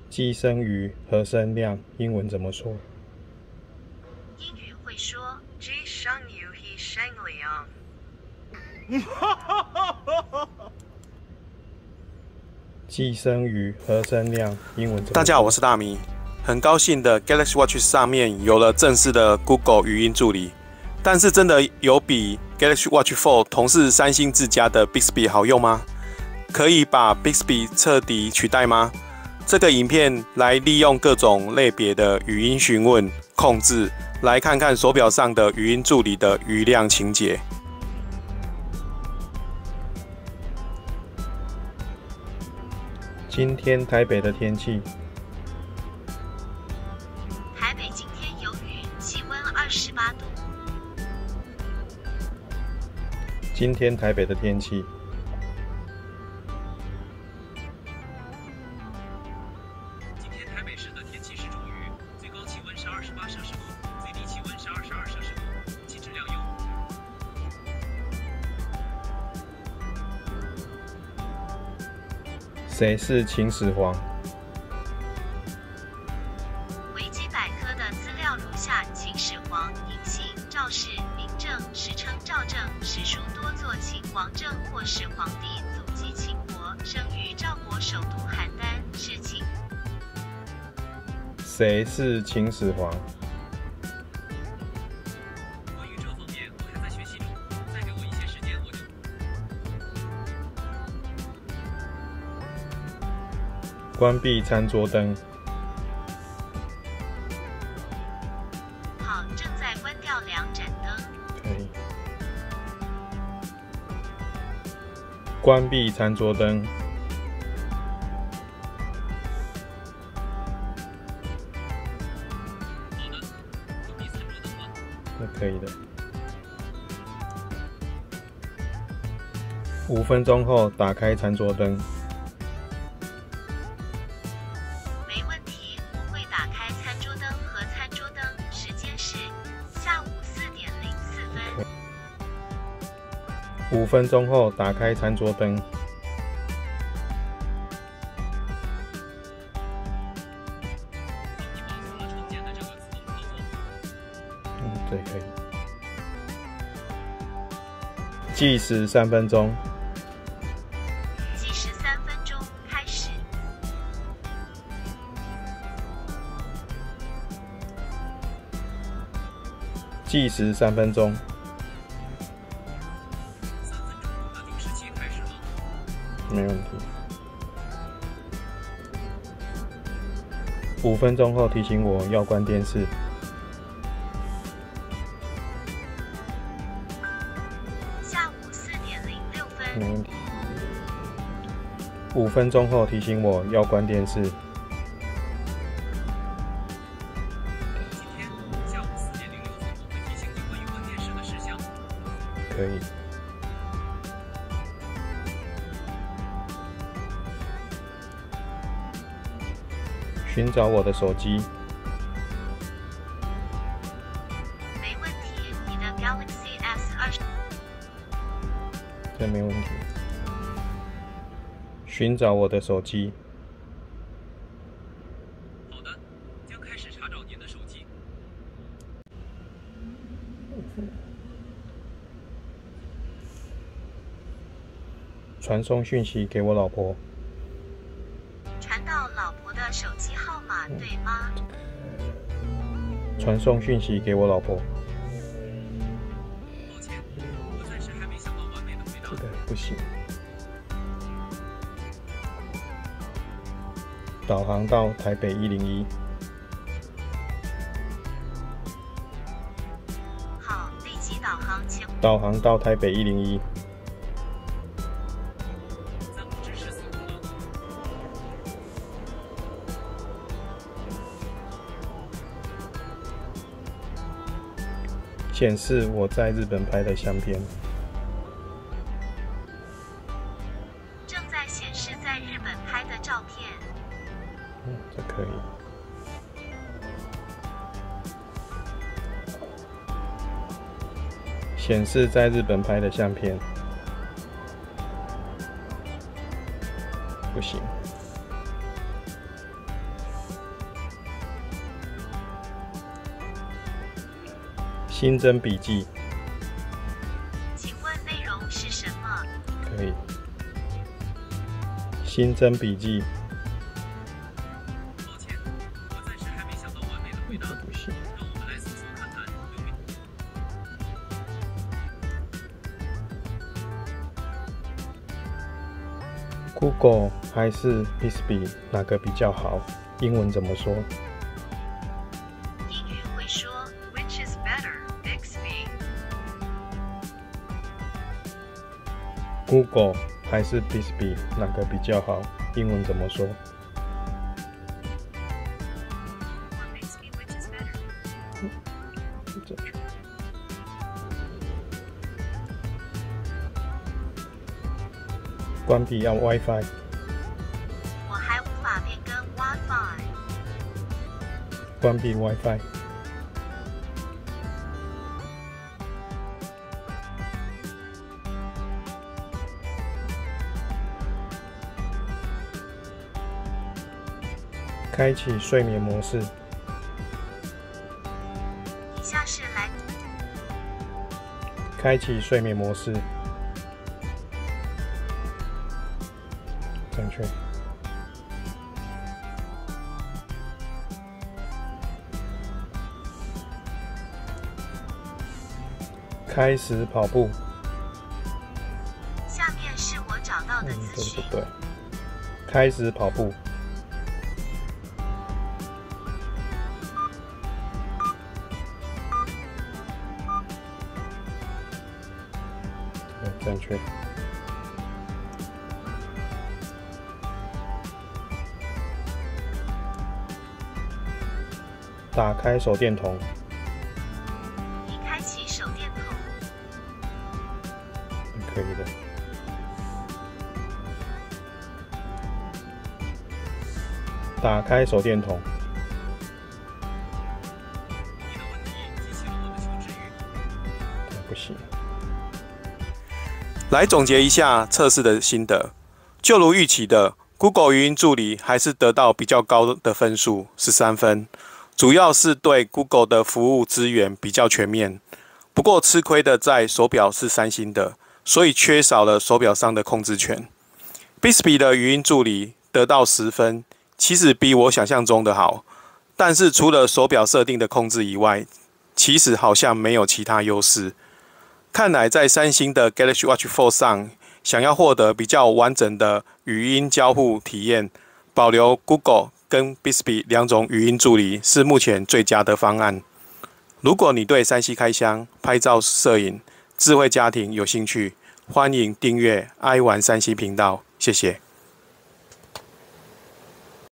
寄生鱼和声量英文怎么说？ 英语会说寄生鱼和声量。 寄生鱼和声量英文怎么说？ 大家好，我是大米，很高兴的 Galaxy Watch 上面有了正式的 Google 语音助理，但是真的有比 Galaxy Watch 4同是三星自家的 Bixby 好用吗？可以把 Bixby 彻底取代吗？这个影片来利用各种类别的语音询问控制，来看看手表上的语音助理的语量情节。 今天台北的天气。 台北今天有雨，气温28度。 今天台北的天气。 今天台北市的天气是中雨，最高气温是28摄氏度，最低气温是22摄氏度，空气质量优。 谁是秦始皇？ 维基百科的资料如下：秦始皇，嬴姓，赵氏，名政，时称赵政，史书多作秦王政或始皇帝，祖籍秦国，生于赵国首都邯郸，是秦。 谁是秦始皇？ 关于这方面，我还在学习中，再给我一些时间，我就。 关闭餐桌灯。 好，正在关掉两盏灯。 可以。关闭餐桌灯。 好的，关闭餐桌灯了。 那可以的。5分钟后打开餐桌灯。 没问题，我会打开餐桌灯和餐桌灯，时间是下午4点04分。 5分钟后打开餐桌灯。 你保存了创建的这个自动操作。 对，可以。计时3分钟。 计时3分钟，开始。 计时3分钟。 3分钟，那就17开始了。 没问题。5分钟后提醒我要关电视。 下午4点06分。 没问题。5分钟后提醒我要关电视。 今天下午4点06分，我会提醒你关于关电视的事项。 可以。寻找我的手机。 没问题，你的 Galaxy S20。 这没问题。寻找我的手机。 好的，将开始查找您的手机。 传送讯息给我老婆。 传到老婆的手机号码，对吗？ 传送讯息给我老婆。 抱歉，我暂时还没想到完美的回答。 这个不行。导航到台北101。 好，立即导航前。 导航到台北101。 暂不支持4功能。 显示我在日本拍的相片。 正在显示在日本拍的照片。 这可以。显示在日本拍的相片。不行。 新增笔记请问内容是什么？ 可以。新增笔记抱歉，我暂时还没想到完美的回答。 不行。 让我们来搜搜看看有没有。 Google 还是 Bixby 哪个比较好？英文怎么说英语会说 Which is better, Bixby？ ？Google 还是 Bixby 哪个比较好？英文怎么说？ Or Bixby, which is better？ 正确。关闭要 WiFi。 我还无法变更 WiFi。 关闭 WiFi。开启睡眠模式。 以下是来开启睡眠模式。正确。开始跑步。 下面是我找到的资对讯。 不对？开始跑步。对，正确。打开手电筒。 已开启手电筒。 可以的。打开手电筒。 你的问题激起了我的求知欲。 不行。 来总结一下测试的心得，就如预期的 ，Google 语音助理还是得到比较高的分数，13分，主要是对 Google 的服务资源比较全面。不过吃亏的在手表是三星的，所以缺少了手表上的控制权。Bixby 的语音助理得到10分，其实比我想象中的好，但是除了手表设定的控制以外，其实好像没有其他优势。看来在三星的 Galaxy Watch 4上，想要获得比较完整的语音交互体验，保留 Google 跟 Bixby 两种语音助理是目前最佳的方案。如果你对3C 开箱、拍照、摄影、智慧家庭有兴趣，欢迎订阅爱玩3C频道，谢谢。